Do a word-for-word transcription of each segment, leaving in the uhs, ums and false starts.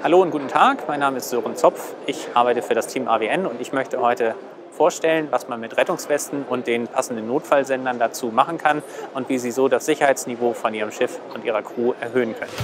Hallo und guten Tag, mein Name ist Sören Zopf. Ich arbeite für das Team A W N und ich möchte heute vorstellen, was man mit Rettungswesten und den passenden Notfallsendern dazu machen kann und wie Sie so das Sicherheitsniveau von Ihrem Schiff und Ihrer Crew erhöhen können.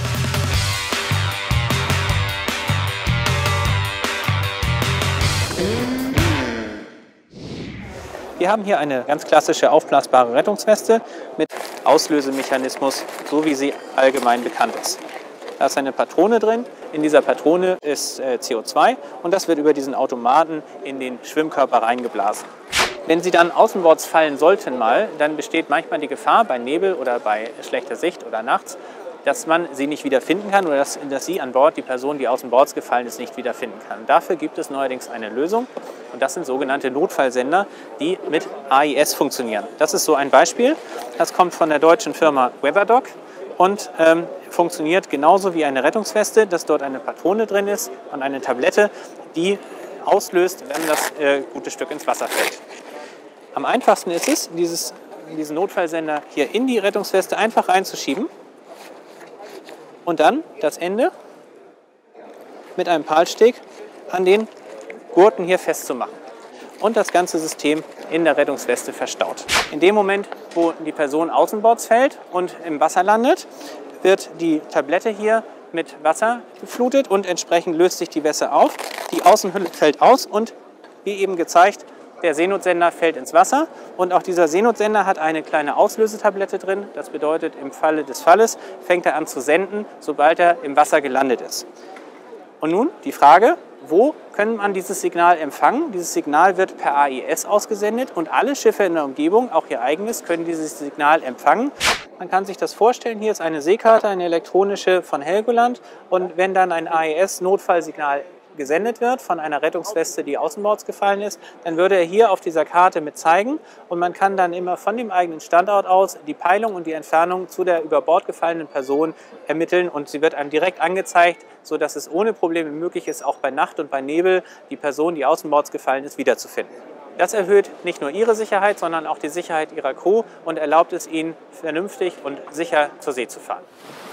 Wir haben hier eine ganz klassische aufblasbare Rettungsweste mit Auslösemechanismus, so wie sie allgemein bekannt ist. Da ist eine Patrone drin. In dieser Patrone ist äh, C O zwei und das wird über diesen Automaten in den Schwimmkörper reingeblasen. Wenn Sie dann außenbords fallen sollten mal, dann besteht manchmal die Gefahr bei Nebel oder bei schlechter Sicht oder nachts, dass man sie nicht wieder finden kann oder dass, dass Sie an Bord, die Person, die außenbords gefallen ist, nicht wieder finden kann. Dafür gibt es neuerdings eine Lösung und das sind sogenannte Notfallsender, die mit A I S funktionieren. Das ist so ein Beispiel. Das kommt von der deutschen Firma Weatherdock und ähm, funktioniert genauso wie eine Rettungsweste, dass dort eine Patrone drin ist und eine Tablette, die auslöst, wenn das äh, gute Stück ins Wasser fällt. Am einfachsten ist es, dieses, diesen Notfallsender hier in die Rettungsweste einfach reinzuschieben und dann das Ende mit einem Palsteg an den Gurten hier festzumachen und das ganze System in der Rettungsweste verstaut. In dem Moment, wo die Person außenbords fällt und im Wasser landet, wird die Tablette hier mit Wasser geflutet und entsprechend löst sich die Wässer auf. Die Außenhülle fällt aus und wie eben gezeigt, der Seenotsender fällt ins Wasser und auch dieser Seenotsender hat eine kleine Auslösetablette drin. Das bedeutet, im Falle des Falles fängt er an zu senden, sobald er im Wasser gelandet ist. Und nun die Frage, wo können man dieses Signal empfangen? Dieses Signal wird per A I S ausgesendet und alle Schiffe in der Umgebung, auch Ihr eigenes, können dieses Signal empfangen. Man kann sich das vorstellen, hier ist eine Seekarte, eine elektronische von Helgoland und wenn dann ein A I S-Notfallsignal gesendet wird von einer Rettungsweste, die außenbords gefallen ist, dann würde er hier auf dieser Karte mit zeigen und man kann dann immer von dem eigenen Standort aus die Peilung und die Entfernung zu der über Bord gefallenen Person ermitteln und sie wird einem direkt angezeigt, sodass es ohne Probleme möglich ist, auch bei Nacht und bei Nebel die Person, die außenbords gefallen ist, wiederzufinden. Das erhöht nicht nur Ihre Sicherheit, sondern auch die Sicherheit Ihrer Crew und erlaubt es Ihnen, vernünftig und sicher zur See zu fahren.